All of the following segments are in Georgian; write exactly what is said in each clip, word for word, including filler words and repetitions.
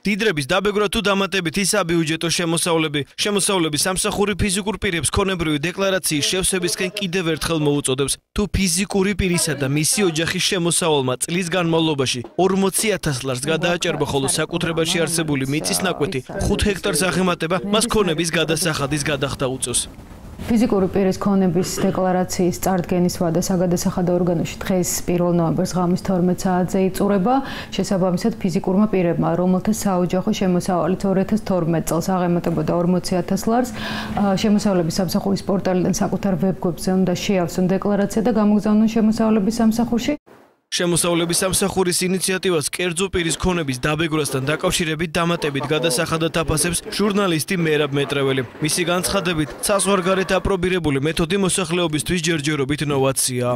დიდრების დაბეგრვა თუ დამატებით ის საბიუჯეტო შემოსავლები, შემოსავლები სამსახური ფიზიკურ პირებს ქონებრივი დეკლარაციის შევსებისკენ კიდევ ერთხელ მოუწოდებს. თუ ფიზიკური პირისა და მისი ოჯახის შემოსავალმა წლის განმავლობაში ორმოცი ათას ლარს გადააჭერბა, ხოლო საკუთრებაში არსებული მიწის ნაკვეთი ხუთ ჰექტარს აღემატება, მას ქონების გადასახადის გადახდა უწევს. ფიზიკური პირის ქონების დეკლარაციის წარდგენის ვადა საგადასახადო ორგანოში დღეს პირველ ნოემბერს ღამის თორმეტ საათზე იწურება. შესაბამისად ფიზიკურმა პირებმა, რომელთა საოჯახო შემოსავალიც ორი ათას თორმეტ წელს აღემატებოდა ორმოცი ათას ლარს, შემოსავლების სამსახურის პორტალიდან საკუთარ ვებგვერდზე უნდა შეავსონ დეკლარაცია და გამოგზავნონ შემოსავლების სამსახურში. შემოსავლების სამსახურის ინიციატივას კერძო პირის ქონების დაბეგრვასთან დაკავშირებით დამატებით გადასახადად აფასებს ჟურნალისტი მერაბ მეტრეველი. მისი განცხადებით, საზღვარგარეთ აპრობირებული მეთოდი მოსახლეობისთვის ჯერჯერობით ნოვაციაა.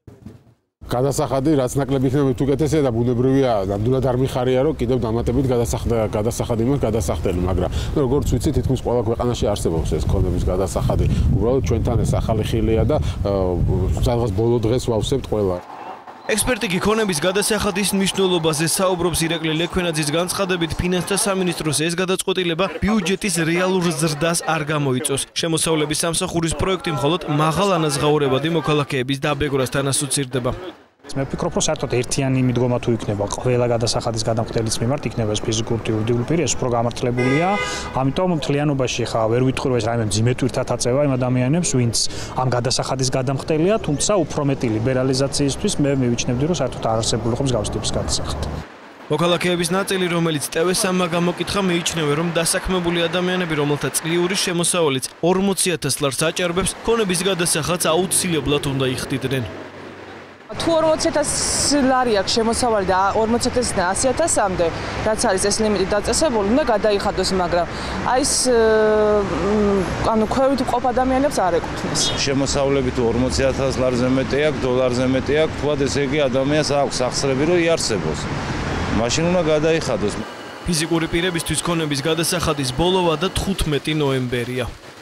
გადასახადი რაც ნაკლები იქნება თუ კეთესია და ბუნებრივია, ნამდვილად არ მიხარია, რომ კიდევ დამატებით გადასახადი მაქვს გადასახდელი, მაგრამ როგორც ვიცი, თითქმის ყველა ქვეყანაში არსებობს ეს ქონების გადასახადი. უბრალოდ ჩვენთან ეს ახალი ხილია და სადღაც ბოლო დღეს ვავსებთ ყველა. ექსპერტი კი ქონების გადასახადის მნიშვნელობაზე საუბრობს. ირაკლი ლექვენაძის განცხადებით, ფინანსთა სამინისტროს ეს გადაწყვეტილება ბიუჯეტის რეალურ ზრდას არ გამოიწვევს. შემოსავლების სამსახურის პროექტი მხოლოდ მაღალ ანაზღაურებადი მოქალაქეების დაბეგრვასთან ასოცირდება. მე ვფიქრობ, რომ საერთოდ ერთიანი მიდგომა თუ იქნება ყველა გადასახადის გადამხდელის მიმართ, იქნება ეს ფიზიკური თუ იურიდიული პირი, ეს უფრო გამართლებულია. ამიტომ მთლიანობაში ხა ვერ ვიტყვი, რომ ეს რაიმე მძიმე ტვირთად აწევა იმ ადამიანებს, ვინც ამ გადასახადის გადამხდელია, თუმცა უფრო მეტი ლიბერალიზაციისთვის მე მივიჩნევდი, რომ საერთოდ არ არსებული ხო მსგავსი ტიპის გადასახადი. მოქალაქეების ნაწილი, რომელიც ტევესამმა გამოკითხა, მიიჩნევენ, რომ დასაქმებული ადამიანები, რომელთა წლიური შემოსავალიც ორმოცი ათას ლარს აჭარბებს, ქონების გადასახადს აუცილებლად უნდა იხდიდნენ. თუ ორმოცი ათას ლარი აქვს შემოსავალი და ორმოცი ათასიდან ასი ათასამდე, რაც არის ეს ლიმიტი დაწესებული, უნდა გადაიხადოს, მაგრამ აი ეს ანუ ქვევით მყოფ ადამიანებს არ ეკუთვნის. შემოსავლები თუ ორმოცი ათას ლარზე მეტი აქვს, დოლარზე მეტი აქვს, თქვათ ესე იგი ადამიანს აქვს სახსრები, რომ იარსებოს. მაშინ უნდა გადაიხადოს. ფიზიკური პირებისთვის ქონების გადასახადის ბოლო ვადა თხუთმეტი ნოემბერია.